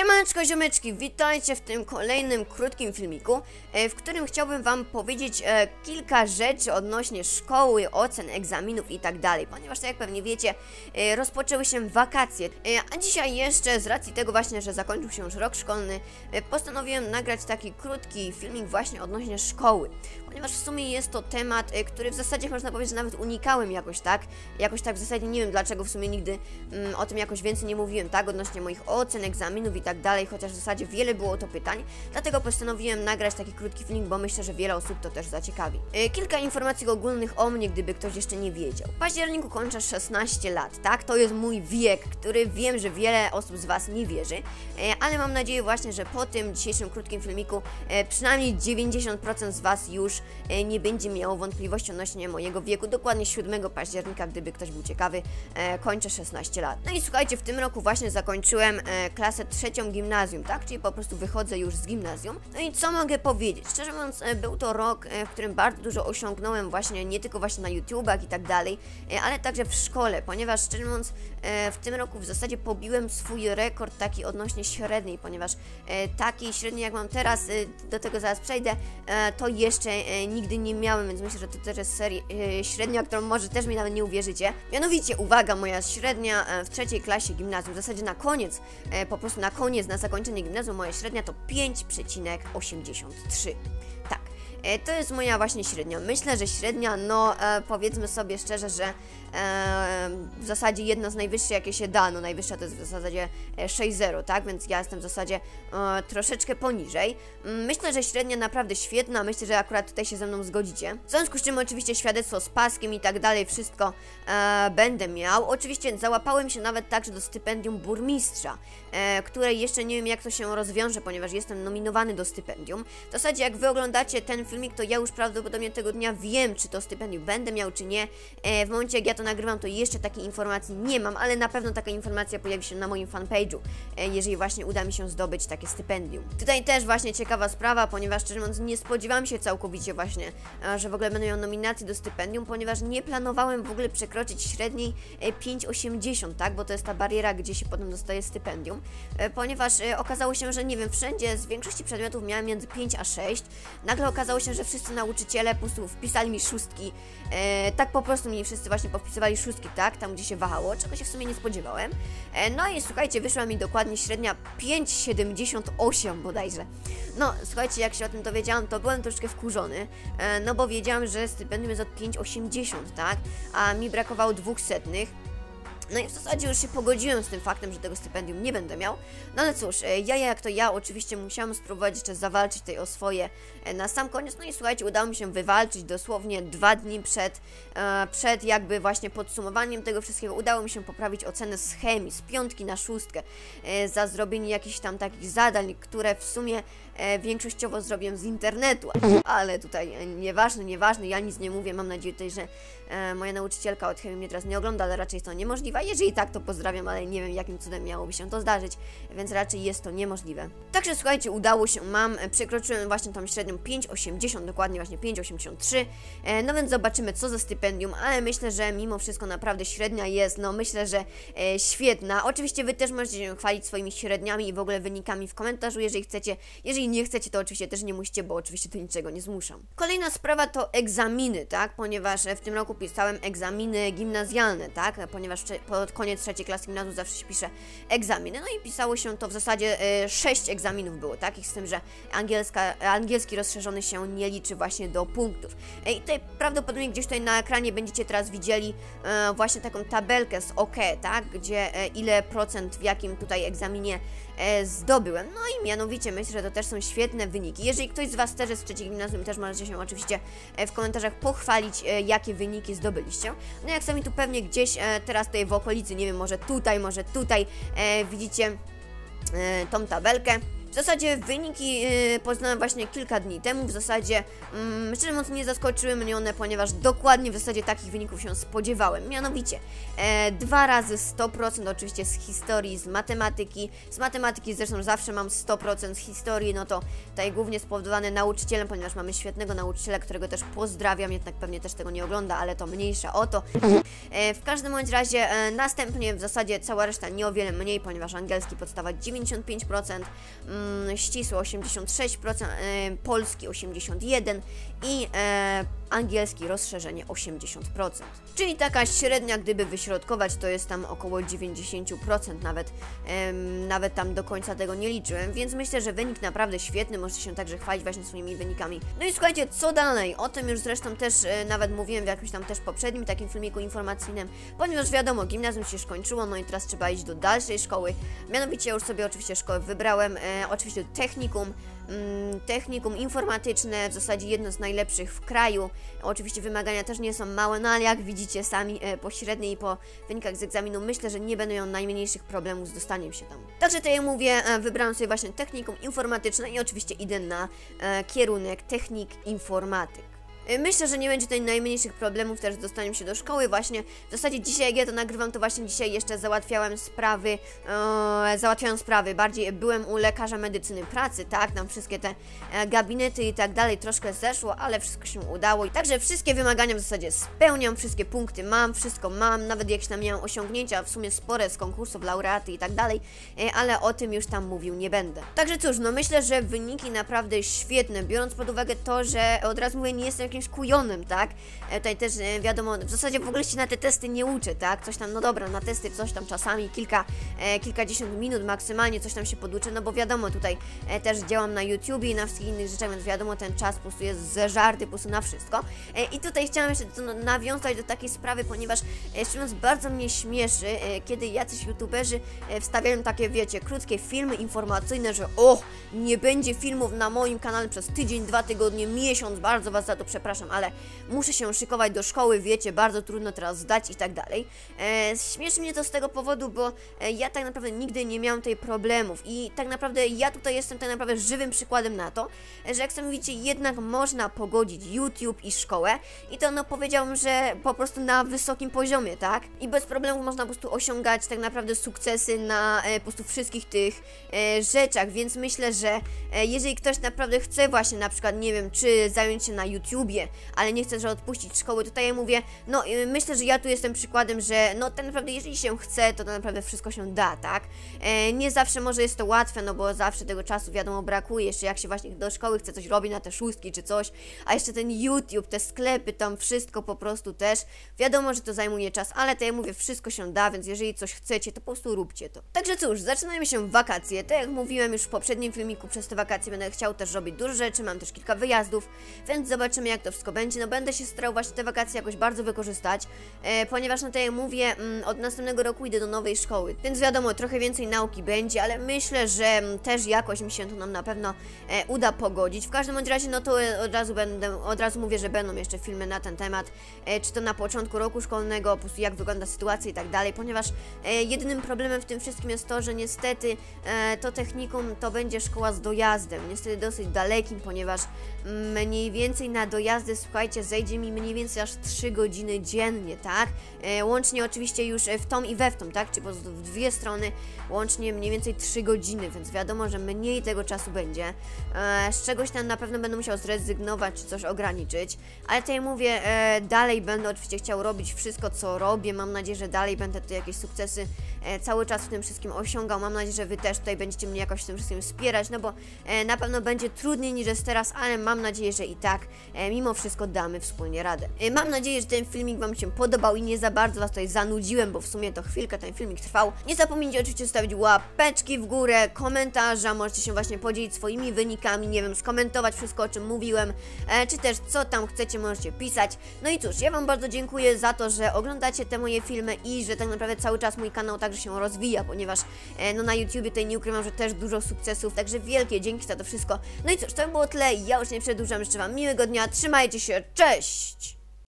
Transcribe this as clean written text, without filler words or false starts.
Siemaneczko ziomeczki, witajcie w tym kolejnym krótkim filmiku, w którym chciałbym wam powiedzieć kilka rzeczy odnośnie szkoły, ocen, egzaminów i tak dalej, ponieważ tak jak pewnie wiecie, rozpoczęły się wakacje, a dzisiaj jeszcze z racji tego właśnie, że zakończył się już rok szkolny, postanowiłem nagrać taki krótki filmik właśnie odnośnie szkoły, ponieważ w sumie jest to temat, który w zasadzie można powiedzieć, że nawet unikałem jakoś tak w zasadzie nie wiem dlaczego w sumie nigdy o tym jakoś więcej nie mówiłem, tak, odnośnie moich ocen, egzaminów i tak dalej, chociaż w zasadzie wiele było o to pytań, dlatego postanowiłem nagrać taki krótki filmik, bo myślę, że wiele osób to też zaciekawi. Kilka informacji ogólnych o mnie, gdyby ktoś jeszcze nie wiedział. W październiku kończę 16 lat, tak, to jest mój wiek, który wiem, że wiele osób z was nie wierzy, ale mam nadzieję właśnie, że po tym dzisiejszym krótkim filmiku przynajmniej 90% z was już nie będzie miało wątpliwości odnośnie mojego wieku, dokładnie 7 października, gdyby ktoś był ciekawy, kończę 16 lat. No i słuchajcie, w tym roku właśnie zakończyłem klasę trzecią gimnazjum, tak, czyli po prostu wychodzę już z gimnazjum. No i co mogę powiedzieć? Szczerze mówiąc, był to rok, w którym bardzo dużo osiągnąłem właśnie, nie tylko właśnie na YouTubach i tak dalej, ale także w szkole, ponieważ szczerze mówiąc, w tym roku w zasadzie pobiłem swój rekord taki odnośnie średniej, ponieważ takiej średniej jak mam teraz, do tego zaraz przejdę, to jeszcze nigdy nie miałem, więc myślę, że to też jest średnia, którą może też mi nawet nie uwierzycie. Mianowicie, uwaga, moja średnia w trzeciej klasie gimnazjum, w zasadzie na koniec, po prostu na koniec, na zakończenie gimnazjum, moja średnia to 5,83. Tak. To jest moja właśnie średnia. Myślę, że średnia, no powiedzmy sobie szczerze, że w zasadzie jedna z najwyższych jakie się da, no najwyższa to jest w zasadzie 6,0, tak, więc ja jestem w zasadzie troszeczkę poniżej. Myślę, że średnia naprawdę świetna, myślę, że akurat tutaj się ze mną zgodzicie. W związku z czym oczywiście świadectwo z paskiem i tak dalej, wszystko będę miał. Oczywiście załapałem się nawet także do stypendium burmistrza, które jeszcze nie wiem jak to się rozwiąże, ponieważ jestem nominowany do stypendium. W zasadzie jak wy oglądacie ten filmik, to ja już prawdopodobnie tego dnia wiem, czy to stypendium będę miał, czy nie. W momencie jak ja to nagrywam, to jeszcze takiej informacji nie mam, ale na pewno taka informacja pojawi się na moim fanpage'u, jeżeli właśnie uda mi się zdobyć takie stypendium. Tutaj też właśnie ciekawa sprawa, ponieważ szczerze mówiąc nie spodziewałam się całkowicie właśnie, że w ogóle będę miał nominację do stypendium, ponieważ nie planowałem w ogóle przekroczyć średniej 5,80, tak, bo to jest ta bariera, gdzie się potem dostaje stypendium, ponieważ okazało się, że nie wiem, wszędzie z większości przedmiotów miałem między 5 a 6, nagle okazało się, że wszyscy nauczyciele po prostu wpisali mi szóstki, tak po prostu mi wszyscy właśnie powpisywali szóstki, tak, tam gdzie się wahało, czego się w sumie nie spodziewałem. No i słuchajcie, wyszła mi dokładnie średnia 5,78 bodajże. No, słuchajcie, jak się o tym dowiedziałam, to byłem troszkę wkurzony, no bo wiedziałam, że stypendium jest od 5,80, tak, a mi brakowało 200. No i w zasadzie już się pogodziłem z tym faktem, że tego stypendium nie będę miał. No ale cóż, ja jak to ja oczywiście musiałam spróbować jeszcze zawalczyć tutaj o swoje na sam koniec. No i słuchajcie, udało mi się wywalczyć dosłownie 2 dni przed jakby właśnie podsumowaniem tego wszystkiego. Udało mi się poprawić ocenę z chemii z 5 na 6 za zrobienie jakichś tam takich zadań, które w sumie większościowo zrobiłem z internetu. Ale tutaj nieważne, ja nic nie mówię. Mam nadzieję tutaj, że moja nauczycielka od chemii mnie teraz nie ogląda, ale raczej jest to niemożliwe. Jeżeli tak, to pozdrawiam, ale nie wiem jakim cudem miałoby się to zdarzyć, więc raczej jest to niemożliwe. Także słuchajcie, udało się, przekroczyłem właśnie tą średnią 5,80, dokładnie właśnie 5,83, no więc zobaczymy co za stypendium, ale myślę, że mimo wszystko naprawdę średnia jest, no myślę, że świetna. Oczywiście wy też możecie się chwalić swoimi średniami i w ogóle wynikami w komentarzu, jeżeli chcecie. Jeżeli nie chcecie, to oczywiście też nie musicie, bo oczywiście do niczego nie zmuszam. Kolejna sprawa to egzaminy, tak, ponieważ w tym roku pisałem egzaminy gimnazjalne, tak, ponieważ pod koniec trzeciej klasy gimnazjum zawsze się pisze egzaminy, no i pisało się to w zasadzie 6 egzaminów było, takich z tym, że angielski rozszerzony się nie liczy właśnie do punktów. I tutaj prawdopodobnie gdzieś tutaj na ekranie będziecie teraz widzieli właśnie taką tabelkę z OK, tak, gdzie ile procent w jakim tutaj egzaminie zdobyłem, no i mianowicie myślę, że to też są świetne wyniki. Jeżeli ktoś z was też jest w trzeciej gimnazjum, też możecie się oczywiście w komentarzach pochwalić, jakie wyniki zdobyliście. No jak sami tu pewnie gdzieś teraz tutaj w okolicy, nie wiem, może tutaj widzicie tą tabelkę. W zasadzie wyniki poznałem właśnie kilka dni temu, w zasadzie szczerze mówiąc nie zaskoczyły mnie one, ponieważ dokładnie w zasadzie takich wyników się spodziewałem, mianowicie 2 razy 100% oczywiście z historii, z matematyki zresztą zawsze mam 100% z historii, no to tutaj głównie spowodowane nauczycielem, ponieważ mamy świetnego nauczyciela, którego też pozdrawiam, jednak pewnie też tego nie ogląda, ale to mniejsza o to. W każdym bądź razie następnie w zasadzie cała reszta nie o wiele mniej, ponieważ angielski podstawa 95%, ścisły 86%, polski 81% i angielski rozszerzenie 80%. Czyli taka średnia, gdyby wyśrodkować, to jest tam około 90%, nawet tam do końca tego nie liczyłem, więc myślę, że wynik naprawdę świetny, możecie się także chwalić właśnie swoimi wynikami. No i słuchajcie, co dalej? O tym już zresztą też nawet mówiłem w jakimś tam też poprzednim takim filmiku informacyjnym, ponieważ wiadomo, gimnazjum się skończyło, no i teraz trzeba iść do dalszej szkoły, mianowicie już sobie oczywiście szkołę wybrałem, oczywiście technikum informatyczne, w zasadzie jedno z najlepszych w kraju. Oczywiście wymagania też nie są małe, no ale jak widzicie sami po średniej i po wynikach z egzaminu myślę, że nie będę miał najmniejszych problemów z dostaniem się tam. Także tak jak mówię, wybrałem sobie właśnie technikum informatyczne i oczywiście idę na kierunek technik informatyk. Myślę, że nie będzie tutaj najmniejszych problemów też z dostaniem się do szkoły. Właśnie w zasadzie dzisiaj, jak ja to nagrywam, to właśnie dzisiaj jeszcze załatwiałem sprawy. Bardziej byłem u lekarza medycyny pracy, tak, tam wszystkie te gabinety i tak dalej, troszkę zeszło, ale wszystko się udało i także wszystkie wymagania w zasadzie spełniam, wszystkie punkty mam, wszystko mam, nawet jakieś tam miałem osiągnięcia, w sumie spore z konkursów, laureaty i tak dalej, ale o tym już tam mówił nie będę. Także cóż, no myślę, że wyniki naprawdę świetne, biorąc pod uwagę to, że od razu mówię, nie jestem jakimś kujonem, tak? Tutaj też wiadomo, w zasadzie w ogóle się na te testy nie uczę, tak? Coś tam, no dobra, na testy coś tam czasami kilkadziesiąt minut maksymalnie coś tam się poduczę, no bo wiadomo, tutaj też działam na YouTubie i na wszystkich innych rzeczach, więc wiadomo, ten czas po prostu jest zeżarty po prostu na wszystko. I tutaj chciałam jeszcze nawiązać do takiej sprawy, ponieważ szczerze mówiąc bardzo mnie śmieszy, kiedy jacyś youtuberzy wstawiają takie, wiecie, krótkie filmy informacyjne, że nie będzie filmów na moim kanale przez tydzień, 2 tygodnie, miesiąc, bardzo was za to przepraszam, ale muszę się szykować do szkoły, wiecie, bardzo trudno teraz zdać i tak dalej. Śmieszy mnie to z tego powodu, bo ja tak naprawdę nigdy nie miałam tutaj problemów i tak naprawdę ja tutaj jestem tak naprawdę żywym przykładem na to, że jak sami widzicie, jednak można pogodzić YouTube i szkołę i to no powiedziałbym, że po prostu na wysokim poziomie, tak? I bez problemów można po prostu osiągać tak naprawdę sukcesy na po prostu wszystkich tych rzeczach, więc myślę, że jeżeli ktoś naprawdę chce właśnie na przykład, nie wiem, czy zająć się na YouTubie, ale nie chce, że odpuścić szkoły, tutaj ja mówię, no myślę, że ja tu jestem przykładem, że no tak naprawdę jeżeli się chce, to naprawdę wszystko się da, tak? Nie zawsze może jest to łatwe, no bo zawsze tego czasu wiadomo brakuje, jeszcze jak się właśnie do szkoły chce coś robić na te szóstki czy coś, a jeszcze ten YouTube, te sklepy, tam wszystko po prostu też, wiadomo, że to zajmuje czas, ale to ja mówię, wszystko się da, więc jeżeli coś chcecie, to po prostu róbcie to. Także cóż, zaczynajmy się wakacje, tak jak mówiłem już w poprzednim filmiku, przez te wakacje będę chciał też robić dużo rzeczy, mam też kilka wyjazdów, więc zobaczymy jak to wszystko będzie, no będę się starał właśnie te wakacje jakoś bardzo wykorzystać, ponieważ no tak jak mówię, od następnego roku idę do nowej szkoły, więc wiadomo, trochę więcej nauki będzie, ale myślę, że też jakoś mi się to nam na pewno uda pogodzić. W każdym bądź razie, no to od razu mówię, że będą jeszcze filmy na ten temat, czy to na początku roku szkolnego, po prostu jak wygląda sytuacja i tak dalej, ponieważ jedynym problemem w tym wszystkim jest to, że niestety to technikum to będzie szkoła z dojazdem, niestety dosyć dalekim, ponieważ mniej więcej na dojazdy, słuchajcie, zejdzie mi mniej więcej aż 3 godziny dziennie, tak? Łącznie oczywiście już w tą i we w tą, tak? Czyli po prostu w dwie strony łącznie mniej więcej 3 godziny, więc wiadomo, że mniej tego czasu będzie. Z czegoś tam na pewno będę musiał zrezygnować, czy coś ograniczyć, ale tutaj mówię, dalej będę oczywiście chciał robić wszystko, co robię, mam nadzieję, że dalej będę tutaj jakieś sukcesy cały czas w tym wszystkim osiągał, mam nadzieję, że wy też tutaj będziecie mnie jakoś w tym wszystkim wspierać, no bo na pewno będzie trudniej niż jest teraz, ale mam nadzieję, że i tak mimo wszystko damy wspólnie radę. Mam nadzieję, że ten filmik wam się podobał i nie za bardzo was tutaj zanudziłem, bo w sumie to chwilkę ten filmik trwał. Nie zapomnijcie oczywiście zostawić łapeczki w górę, komentarza, możecie się właśnie podzielić swoimi wynikami, nie wiem, skomentować wszystko, o czym mówiłem, czy też co tam chcecie, możecie pisać. No i cóż, ja wam bardzo dziękuję za to, że oglądacie te moje filmy i że tak naprawdę cały czas mój kanał także się rozwija, ponieważ no na YouTubie tutaj nie ukrywam, że też dużo sukcesów, także wielkie dzięki za to wszystko. No i cóż, to by było tyle, ja już nie przedłużam, życzę wam miłego dnia, trzymajcie się, cześć!